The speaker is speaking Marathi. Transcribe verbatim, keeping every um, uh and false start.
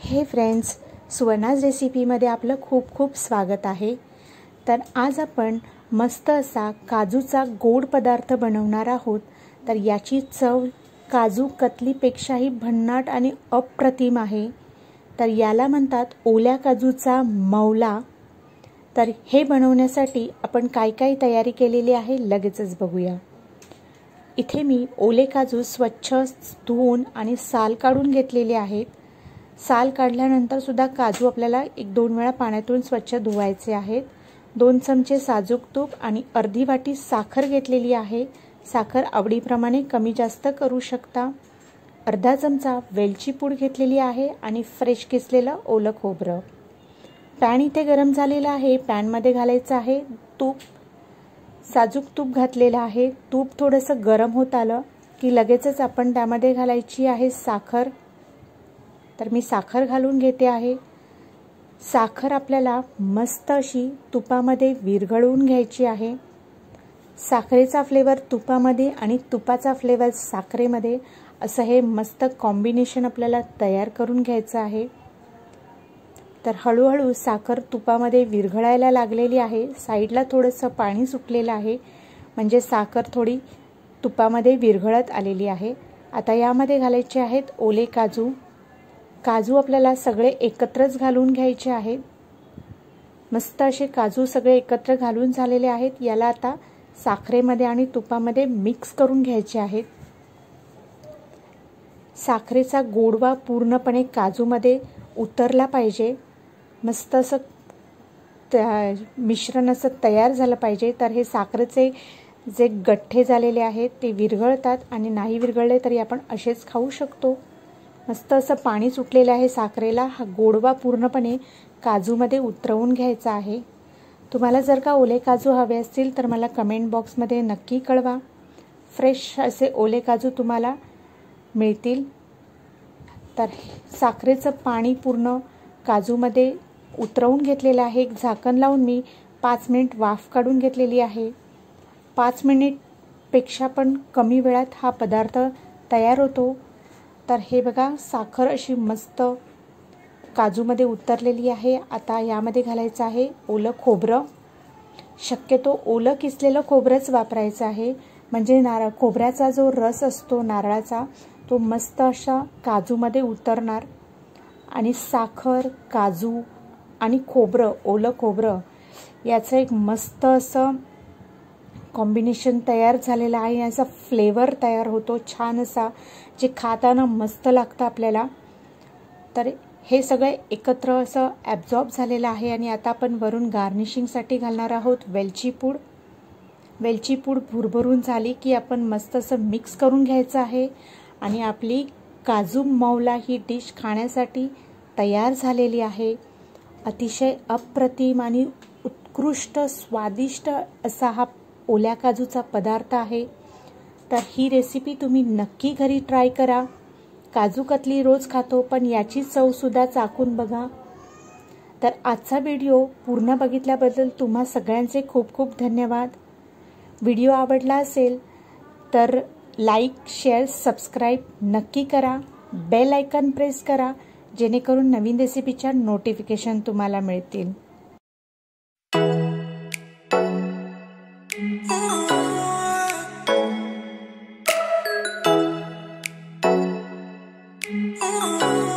हे फ्रेंड्स, सुवर्णाज रेसिपीमध्ये आपलं खूप खूप स्वागत आहे। तर आज आपण मस्त असा काजूचा गोड पदार्थ बनवणार आहोत। तर याची चव काजू कतलीपेक्षाही भन्नाट आणि अप्रतिम आहे। तर याला म्हणतात ओल्या काजूचा मौला। तर हे बनवण्यासाठी आपण काय काय तयारी केलेली आहे लगेचच बघूया। इथे मी ओले काजू स्वच्छ धुवून आणि साल काढून घेतलेले आहेत। साल काढल्यानंतर सुद्धा काजू आपल्याला एक दोन वेळा पाण्यातून स्वच्छ धुवायचे आहेत। दोन चमचे साजूक तूप आणि अर्धी वाटी साखर घेतलेली आहे। साखर आवडीप्रमाणे कमी जास्त करू शकता। अर्धा चमचा वेलची पूड घेतलेली आहे आणि फ्रेश किसलेलं ओलं खोबरं। पॅन इथे गरम झालेला आहे। पॅन मध्ये घालायचं आहे तूप। साजूक तूप घातलेलं आहे। तूप थोडंसं गरम होत आलं की लगेचच आपण त्यामध्ये घालायची आहे साखर। तर मी साखर घालून घेते आहे। साखर आपल्याला मस्त अशी तुपामध्ये विरघळवून घ्यायची आहे। साखरेचा फ्लेवर तुपामध्ये आणि तुपाचा फ्लेवर साखरेमध्ये असं हे मस्त कॉम्बिनेशन आपल्याला तयार करून घ्यायचं आहे। तर हळूहळू साखर तुपामध्ये विरघळायला लागलेली आहे। साईडला थोडंसं पाणी सुटलेलं आहे, म्हणजे साखर थोडी तुपामध्ये विरघळत आलेली आहे। आता यामध्ये घालायचे आहेत ओले काजू। काजू आपल्याला सगळे एकत्रच घालून घ्यायचे आहेत। मस्त असे काजू सगळे एकत्र घालून झालेले आहेत। याला आता साखरेमध्ये आणि तुपामध्ये मिक्स करून घ्यायचे आहेत। साखरेचा गोडवा पूर्णपणे काजूमध्ये उतरला पाहिजे। मस्त असं मिश्रण असं तयार झालं पाहिजे। तर हे साखरेचे जे गठ्ठे झालेले आहेत ते विरघळतात आणि नाही विरघळले तरी आपण असेच खाऊ शकतो। मस्त असं पाणी सुटलेलं आहे साखरेला। हा गोडवा पूर्णपणे काजूमध्ये उतरवून घ्यायचा आहे। तुम्हाला जर का ओले काजू हवे असतील तर मला कमेंट बॉक्समध्ये नक्की कळवा। फ्रेश असे ओले काजू तुम्हाला मिळतील। तर साखरेचं पाणी पूर्ण काजूमध्ये उतरवून घेतलेलं आहे। एक झाकण लावून मी पाच मिनिट वाफ काढून घेतलेली आहे। पाच मिनिटपेक्षा पण कमी वेळात हा पदार्थ तयार होतो। तर हे बघा, साखर अशी मस्त काजूमध्ये उतरलेली आहे। आता यामध्ये घालायचं आहे ओलं खोबरं। शक्यतो ओलं किसलेलं खोबरंच वापरायचं आहे, म्हणजे नारळ खोबऱ्याचा जो रस असतो नारळाचा तो मस्त अशा काजूमध्ये उतरणार आणि साखर, काजू आणि खोबरं, ओलं खोबरं याचं एक मस्त असं कॉम्बिनेशन तयार झालेलं आहे। याचा फ्लेवर तयार होतो छान असा, जे खाताना मस्त लागतं आपल्याला। तर हे सगळे एकत्र असं ॲब्झॉर्ब झालेलं आहे आणि आता आपण वरून गार्निशिंगसाठी घालणार आहोत वेलची पूड। वेलची पूड भुरभरून झाली की आपण मस्त असं मिक्स करून घ्यायचं आहे आणि आपली काजू मौला ही डिश खाण्यासाठी तयार झालेली आहे। अतिशय अप्रतिम आणि उत्कृष्ट स्वादिष्ट असा हा ओल्या काजूचा पदार्थ आहे। तर ही रेसिपी तुम्ही नक्की घरी ट्राय करा। काजू कतली रोज खातो, पण याची चव सुद्धा चाखून बघा। तर आजचा व्हिडिओ पूर्ण बघितल्याबद्दल तुम्हा सगळ्यांचे खूप खूप धन्यवाद। व्हिडिओ आवडला असेल तर लाईक, शेअर, सबस्क्राईब नक्की करा। बेल आयकॉन प्रेस करा, जेणेकरून नवीन रेसिपीच्या नोटिफिकेशन तुम्हाला मिळतील। Oh